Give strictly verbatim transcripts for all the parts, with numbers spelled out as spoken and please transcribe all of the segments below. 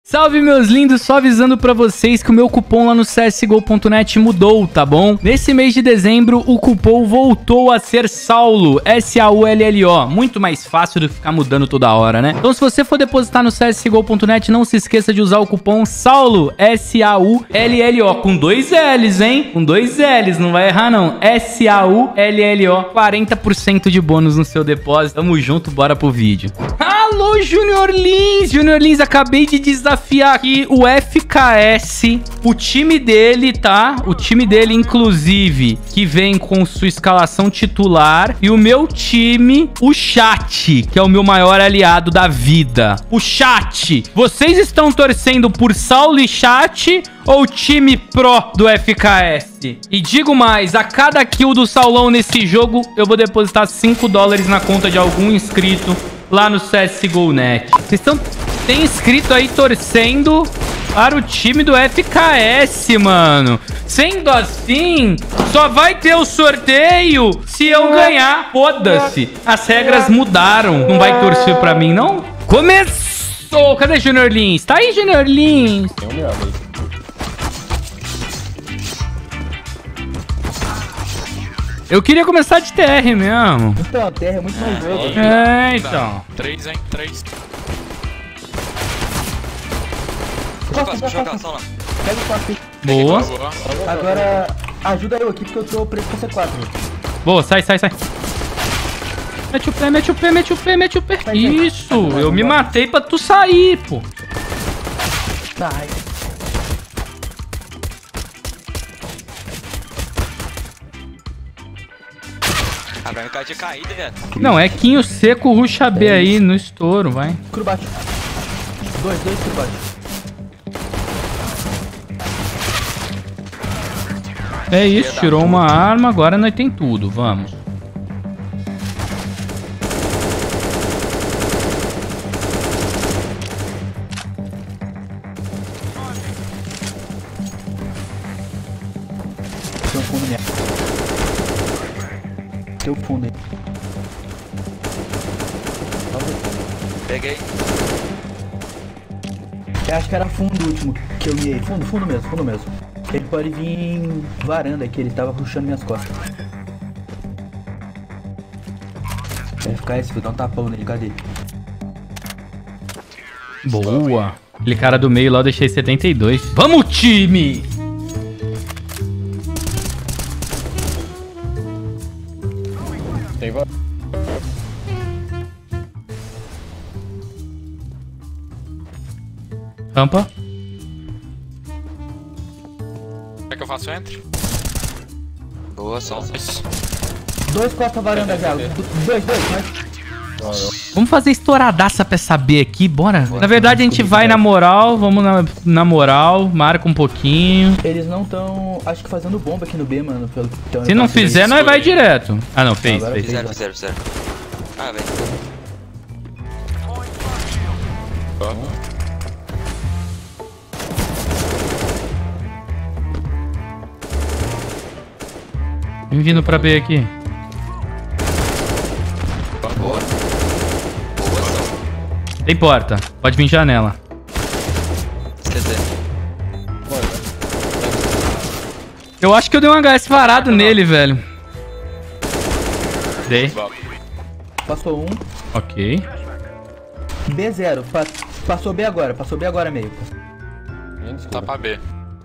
Salve, meus lindos, só avisando pra vocês que o meu cupom lá no C S G O ponto net mudou, tá bom? Nesse mês de dezembro, o cupom voltou a ser Saulo, S A U L L O. Muito mais fácil do que ficar mudando toda hora, né? Então, se você for depositar no C S G O ponto net, não se esqueça de usar o cupom Saulo, S A U L L O, com dois L's, hein? Com dois L's, não vai errar, não. S A U L L O, quarenta por cento de bônus no seu depósito. Tamo junto, bora pro vídeo. Alô, Junior Lins! Junior Lins, acabei de desafiar aqui o F K S, o time dele, tá? O time dele, inclusive, que vem com sua escalação titular. E o meu time, o Chat, que é o meu maior aliado da vida. O Chat, vocês estão torcendo por Saulo e Chat ou time pro do F K S? E digo mais, a cada kill do Saulão nesse jogo, eu vou depositar cinco dólares na conta de algum inscrito lá no C S G O ponto net. Vocês estão... Tem inscrito aí torcendo para o time do F K S, mano. Sendo assim, só vai ter o sorteio se eu ganhar. Foda-se. As regras mudaram. Não vai torcer pra mim, não? Começou! Cadê Junior Lins? Tá aí, Junior Lins? Tem um melhor aí. Eu queria começar de T R mesmo. Então, a terra é muito mais jogo. É, então. Três, hein? Três. Costa, Joga, joga, costa. só lá. Pega o quatro. Boa. Boa. Agora, ajuda eu aqui, porque eu tô preso com C quatro. Boa, sai, sai, sai. Mete o pé, mete o pé, mete o pé, mete o pé. Isso, eu me matei pra tu sair, pô. Sai. Ah, vai ficar de caída, velho. Não, é Quinho seco, ruxa B aí no estouro, vai. Cru baixo. Dois, dois, cru baixo. É isso, tirou uma arma, agora nós tem tudo, vamos. Tem um fundo nela. Tem um fundo aí. Peguei. Eu acho que era fundo o último que eu miei. Fundo, fundo mesmo, fundo mesmo. Ele pode vir em varanda aqui, ele tava puxando minhas costas. Vai ficar esse, vou dar um tapão nele, cadê? Boa. Aquele cara do meio lá eu deixei setenta e dois. Vamos, time! Tem va- Rampa. Quer que eu faço entre? Boa, só dois. Dois costas varanda já. Dois, dois, mas... Vamos fazer estouradaça pra essa B aqui, bora? Na verdade, a gente vai na moral, vamos na, na moral, marca um pouquinho. Eles não estão, acho que fazendo bomba aqui no B, mano. Pelo que tão- Se não fizer, nós vai direto. Ah, não, fez, Agora fez. fez. Fizeram, fizeram, fizeram. Ah, velho. Vem vindo pra B aqui. Boa. Boa, só. Tem porta, pode vir janela. Quer dizer, Eu acho que eu dei um H S varado nele, velho. Dei. Passou um. Ok. B zero. Pa- passou B agora, passou B agora meio. tá pra B.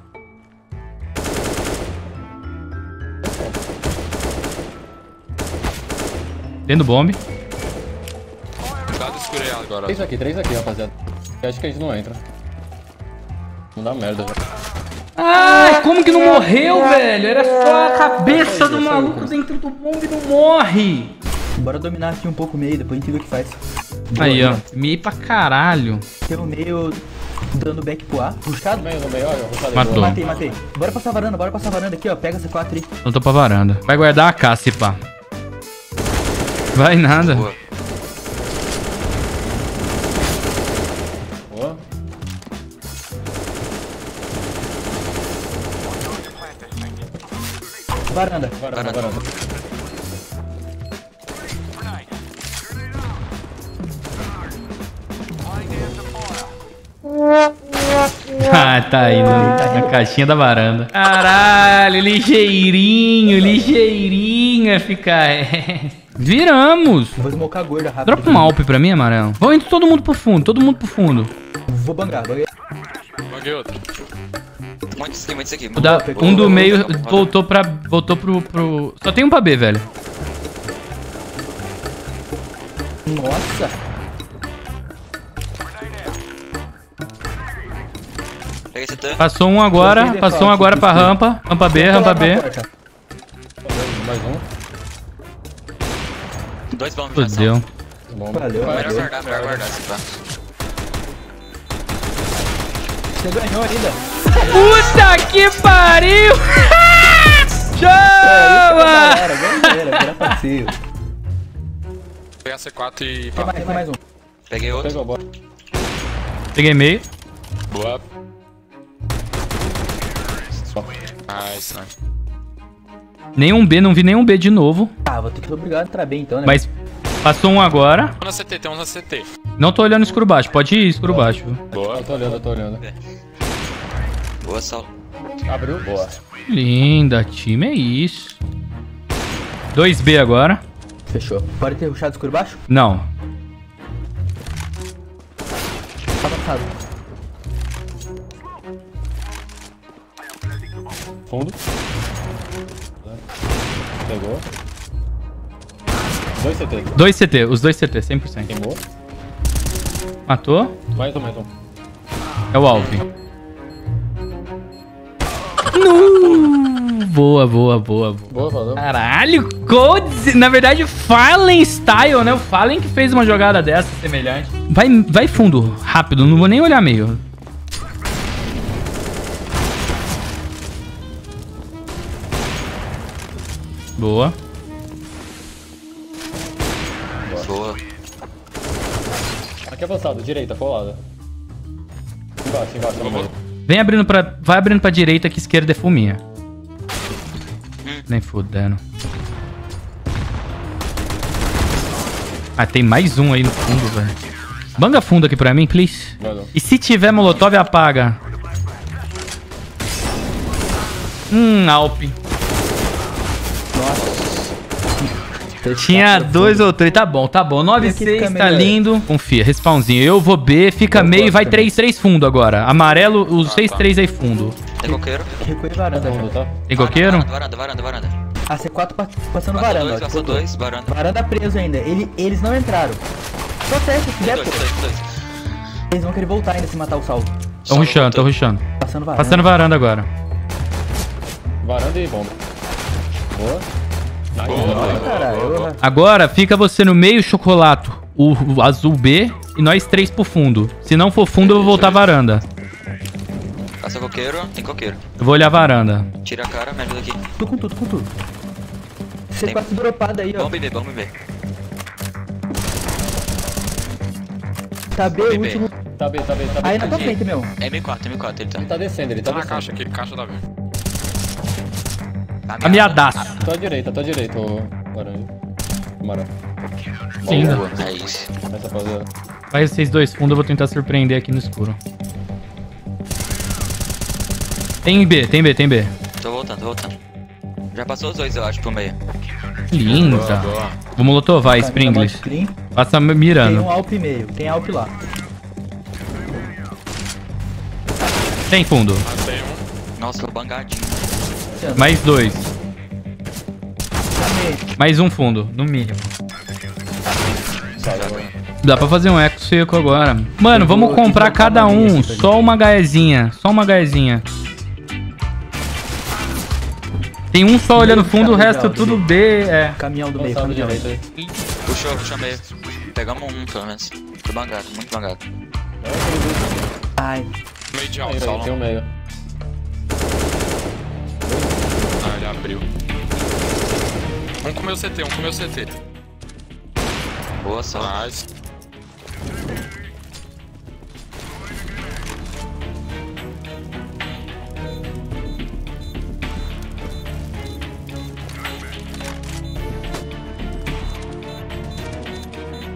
Dentro do bombe. Cuidado escuro aí agora. Três aqui, três aqui, rapaziada. Eu acho que a gente não entra. Não dá merda, velho. Ai, como que não morreu, velho? Era só a cabeça do maluco dentro do bombe e não morre. Bora dominar aqui um pouco o meio, depois a gente vê o que faz. Boa, Aí, ó. mano. Meio pra caralho. Tem o meio dando back pro A. Puxado? No meio, no meio, olha, eu vou fazer. Matou. Matei, matei. Bora passar a varanda, bora passar a varanda aqui, ó. Pega essa quatro aí. Então tô pra varanda. Vai guardar a K, se pá. Vai nada. Boa. Boa. Varanda. Varanda, varanda. Boa. Ah, tá aí no- na caixinha da varanda. Caralho, ligeirinho, ligeirinho a ficar. Viramos. Vou smocar a gorda rápido. Dropa um Alp pra mim, amarelo. Vamos indo todo mundo pro fundo, todo mundo pro fundo. Vou bangar, banguei. Banguei outro. Muito isso aqui, muito isso aqui. O da- pegou, um do pegou, meio pegou. voltou pra. Voltou pro, pro. Só tem um pra B, velho. Nossa. Peguei C T. Passou um agora, Botei passou um default, agora pra aqui. rampa. Rampa B, Tô rampa lá na B. porta. Mais um. Dois bombos já Fudeu. Bom. Valeu, Melhor valeu. guardar, melhor guardar esse pá. Você ganhou ainda. Puta que pariu! Chama! Galera, galera, era passeio. Pegar C quatro e... Tem mais, tem mais um. Peguei outro. Pegou a bola. Peguei meio. Boa. Só. Nice, nice. Nenhum B, não vi nenhum B de novo. Ah, vou ter que ser obrigado a entrar bem então, né? Mas passou um agora. Um na C T, tem um na C T. Não tô olhando escuro baixo. Pode ir escuro baixo. viu? Boa. Eu tô olhando, eu tô olhando. Boa, Saulo. Abriu? Boa. Linda, time, é isso. dois B agora. Fechou. Pode ter rushado escuro baixo? Não. Tá avançado. Fundo. Pegou. Dois C T. dois C T, os dois C T, cem por cento. Queimou. Matou. Mais um, mais um. É o Alvin. No! Boa, boa, boa, boa. Boa, valeu. Caralho, Codes. Na verdade, Fallen Style, né? O Fallen que fez uma jogada dessa semelhante. Vai, vai fundo, rápido. Não vou nem olhar meio. Boa. Boa. Aqui avançado, direita, colada. Embaixo, embaixo, no meio. Vem abrindo pra... Vai abrindo pra direita que esquerda é fuminha. Nem fudendo. Ah, tem mais um aí no fundo, velho. Banga fundo aqui pra mim, please. Valeu. E se tiver molotov, apaga. Hum, Alp. Tinha dois ou três. Tá bom, tá bom. nove Aqui seis, fica tá melhor. lindo. Confia, respawnzinho. Eu vou B, fica Eu meio e gosto vai também. três três fundo agora. Amarelo, os seis três aí fundo. Tem coqueiro. Recuei varanda. Fundo, cara. tá? Tem coqueiro? Varanda, varanda, varanda. A C quatro pa- passando Passou varanda. dois, ó, passou tipo, dois, varanda. Varanda preso ainda. Ele, eles não entraram. Só teste, se Tem quiser, dois, pô. tem dois, tem dois. Eles vão querer voltar ainda se matar o salvo. Tô rushando, tô rushando. Passando varanda. Passando varanda agora. Varanda e bomba. Boa. Nice. Ai, caralho. eu- Agora fica você no meio, chocolato, o, o azul B e nós três pro fundo. Se não for fundo, eu vou voltar varanda. Passa coqueiro, tem coqueiro. Eu vou olhar varanda. Tira a cara, me ajuda aqui. Tô com tudo, com tudo. C quatro dropada aí, ó. Vamos beber, vamos beber. Tá B, Bebê. último. Tá bem, tá bem, tá bem. Aí na tua frente, meu. É M quatro, M quatro ele tá. Ele tá descendo, ele tá Tá na descendo. caixa aqui, caixa da B. Tá Ameaçaço. Tô à direita, tô à direita, ô laranja. Amarelo. Linda. Boa, é isso. Essa rapaziada. Vai vocês dois fundos, eu vou tentar surpreender aqui no escuro. Tem B, tem B, tem B. Tô voltando, tô voltando. Já passou os dois, eu acho, pro meio. Linda. Boa, boa. Vou molotovar, Caminho da Springles. bot clean. Passa Tem mirando. um Alp e meio. Tem Alp lá. Tem fundo. Matei um. Nossa, bangadinho. Mais dois. Tá meio. Mais um fundo, no mínimo. Sai, agora. Dá pra fazer um eco seco agora. Mano, vamos vou- eu comprar vou cada colocar uma um lista, só uma gaezinha. Só uma gaezinha. Tem um só olhando fundo, o resto tudo B. É. Caminhão do meio, Avançado caminhão. direita aí. Puxou, puxou meio. Pegamos um, pelo menos. Tô bangado, muito bangado. Ai. Meio de Aí, alto, aí, Saulo. tem um meio. Ah, ele abriu. Um comeu C T, um comeu C T. Boa, só. Nice.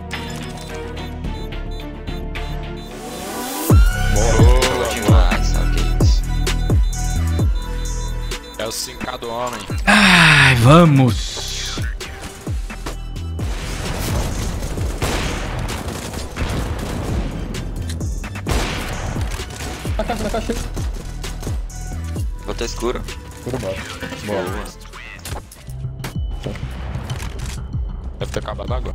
Boa. Boa demais, ok. do homem. Ai, vamos. Na caixa, na caixa. Vou ter escuro. Escuro baixo. Boa. Deve ter acabado agora.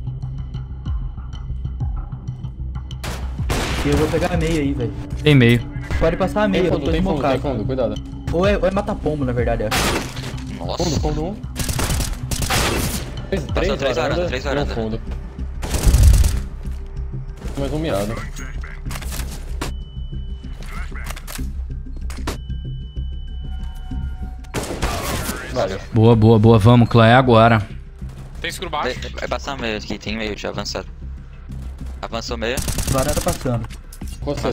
E eu vou pegar a meia aí, velho. Tem meio. Pode passar a meia, Tem eu fundo, tô tem fundo, tem desmocado. fundo, cuidado. Ou é, ou é matar pombo, na verdade, eu acho. Nossa. Fundo, fundo um. Três, três três varanda, varanda, três e um varanda. fundo. Mais um miado. Valeu. Boa, boa, boa. Vamos, Clã. É agora. Tem escuro baixo. Vai passar meio aqui, tem meio já avançado. Avançou meio. Varanda passando. Com você.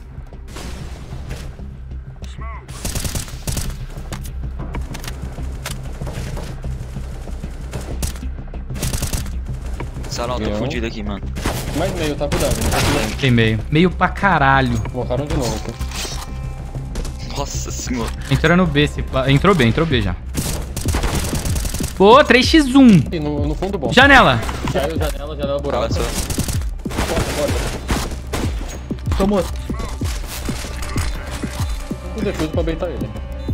Salão, tô Leão. fudido aqui, mano. Mais meio, tá? Cuidado. Não tá cuidado. Tem meio. Meio pra caralho. Colocaram de novo. Tá? Nossa senhora. Entrou no B. Se... pá- Entrou B, entrou B já. Pô, três por um. E no, no fundo bom. Janela. Saiu janela, janela buraco. Avançou. Porta, porta. Tomou. O defuse pra beitar ele.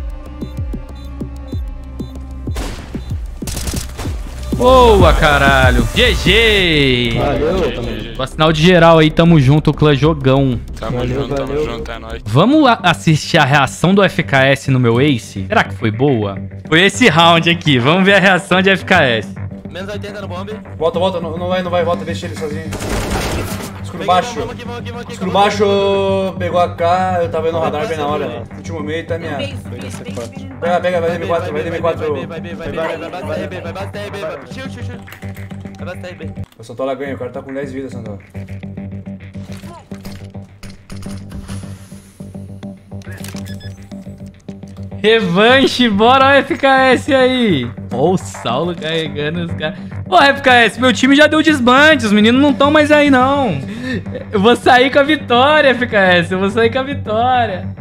Boa, caralho. G G. Valeu. Também. Boa sinal de geral aí. Tamo junto, Clã. Jogão. Tamo Valeu, junto, tamo valeu. junto, é nóis. Vamos a- assistir a reação do F K S no meu Ace? Será que foi boa? Foi esse round aqui. Vamos ver a reação de F K S. Menos oitenta no bomb. Volta, volta, não, não vai, não vai, volta, deixa ele sozinho. Escuro baixo. Vamos aqui, vamos aqui, vamos aqui. Escuro baixo, pegou a K, eu tava vendo o radar bem na hora. Último meio, tá minha. Pega, pega, vai D M quatro, vai D M quatro. Vai, vai, vai, vai, vai, vai, vai, vai, vai, vai, basta R B, vai, shield, shield, shield. Vai basta R B. O Santola ganha, o cara tá com dez vidas, Santola. Revanche, bora o F K S aí. Ó, o Saulo carregando os caras. Pô, F K S, meu time já deu desbande, os meninos não estão mais aí, não. Eu vou sair com a vitória, F K S, eu vou sair com a vitória.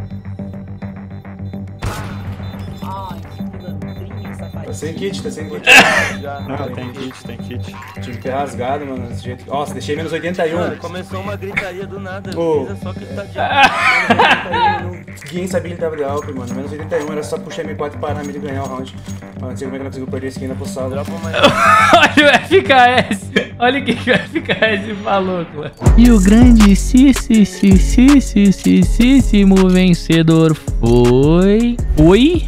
Tá sem kit, tá sem kit. Ah, tem kit, tem kit. Tive que ter rasgado, mano, desse jeito. Nossa, deixei menos oitenta e um. Mano, começou uma gritaria do nada. Ô. Precisa só que tá de Ninguém sabia que ele tava de Alp, mano. Menos oitenta e um, era só puxar M quatro e parar e ganhar o round. Mano, não sei como é que não conseguiu perder esse aqui ainda pro saldo. Dropa uma. Olha o F K S. Olha o que, que o F K S falou, Clã. E o grande cisíssimo vencedor foi... Oi?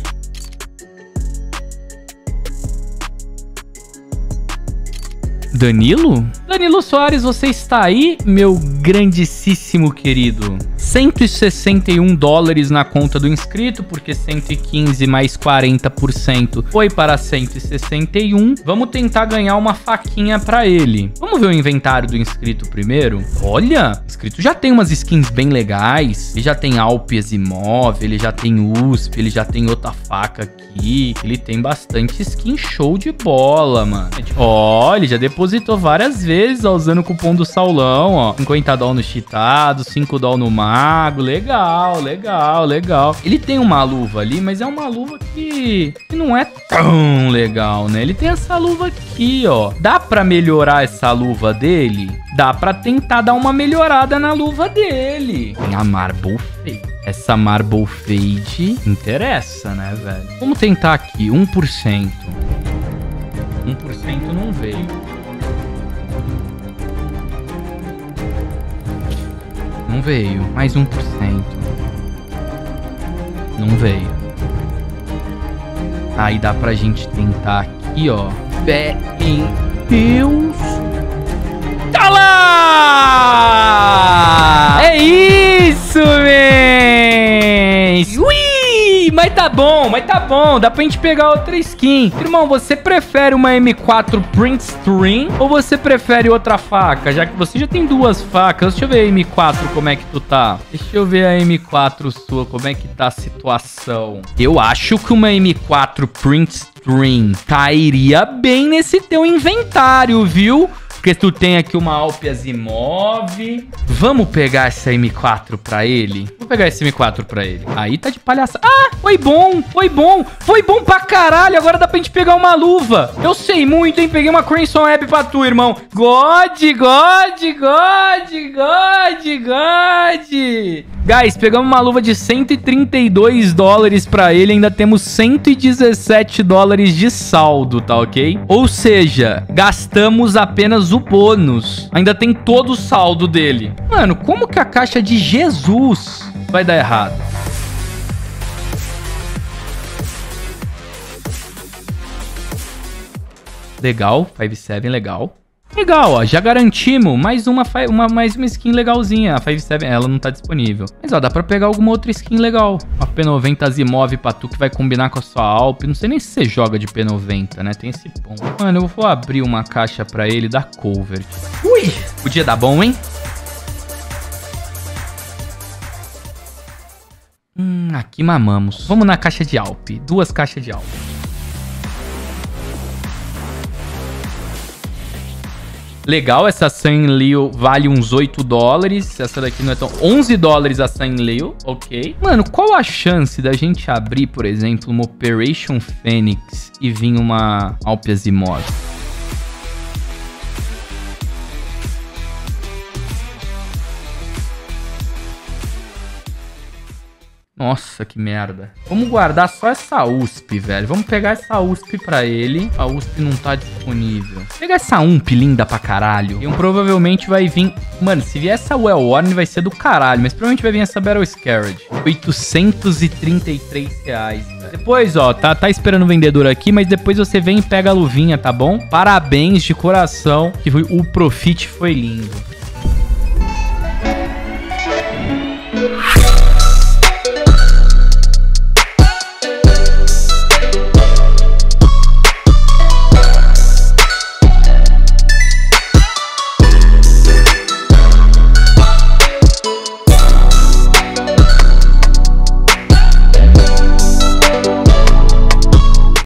Danilo? Danilo Soares, você está aí, meu grandíssimo querido? cento e sessenta e um dólares na conta do inscrito, porque cento e quinze mais quarenta por cento foi para cento e sessenta e um. Vamos tentar ganhar uma faquinha para ele. Vamos ver o inventário do inscrito primeiro? Olha, o inscrito já tem umas skins bem legais. Ele já tem Alpias Imóvel, ele já tem U S P, ele já tem outra faca aqui. Ele tem bastante skin show de bola, mano. Ó, ele já depositou várias vezes, ó, usando o cupom do Saulão, ó. cinquenta dólares no cheatado, cinco dólares no mago. Legal, legal, legal. Ele tem uma luva ali, mas é uma luva que, que não é tão legal, né? Ele tem essa luva aqui, ó. Dá pra melhorar essa luva dele? Dá pra tentar dar uma melhorada na luva dele. Tem a Marble Fade. Essa Marble Fade interessa, né, velho? Vamos tentar aqui, um por cento. um por cento não veio. Não veio. Mais um por cento. Não veio. Aí dá pra gente tentar aqui, ó. Fé em Deus. Tá lá! É isso, man! Ui! Mas tá bom, mas tá bom. Dá pra gente pegar outra skin. Irmão, você prefere uma M quatro Print Stream ou você prefere outra faca? Já que você já tem duas facas. Deixa eu ver a M quatro como é que tu tá. Deixa eu ver a M quatro sua, como é que tá a situação. Eu acho que uma M quatro Print Stream cairia bem nesse teu inventário, viu? Porque tu tem aqui uma Alp Asimov. Vamos pegar essa M quatro pra ele? Vou pegar esse M quatro pra ele. Aí tá de palhaçada. Ah, foi bom, foi bom. Foi bom pra caralho. Agora dá pra gente pegar uma luva. Eu sei muito, hein? Peguei uma Crimson Web pra tu, irmão. God, God, God, God, God. Guys, pegamos uma luva de cento e trinta e dois dólares pra ele. Ainda temos cento e dezessete dólares de saldo, tá ok? Ou seja, gastamos apenas o bônus. Ainda tem todo o saldo dele. Mano, como que a caixa de Jesus vai dar errado? Legal, cinco sete, legal. Legal, ó, já garantimos mais uma, uma, mais uma skin legalzinha. A cinco sete, ela não tá disponível. Mas, ó, dá pra pegar alguma outra skin legal. Uma P noventa Asimov pra tu que vai combinar com a sua Alp. Não sei nem se você joga de P noventa, né? Tem esse ponto. Mano, eu vou abrir uma caixa pra ele da Covert. Ui! Podia dar bom, hein? Hum, aqui mamamos. Vamos na caixa de Alp. Duas caixas de Alp. Legal, essa Sanleo vale uns oito dólares. Essa daqui não é tão... onze dólares a Sanleo, ok. Mano, qual a chance da gente abrir, por exemplo, uma Operation Phoenix e vir uma Alp Asimov? Nossa, que merda. Vamos guardar só essa U S P, velho. Vamos pegar essa U S P pra ele. A U S P não tá disponível. Vou pegar essa U M P linda pra caralho. E um provavelmente vai vir... Mano, se vier essa Wellworn vai ser do caralho. Mas provavelmente vai vir essa Battle Scarred. oitocentos e trinta e três reais, velho. Depois, ó, tá, tá esperando o vendedor aqui. Mas depois você vem e pega a luvinha, tá bom? Parabéns de coração. Que o profit foi lindo.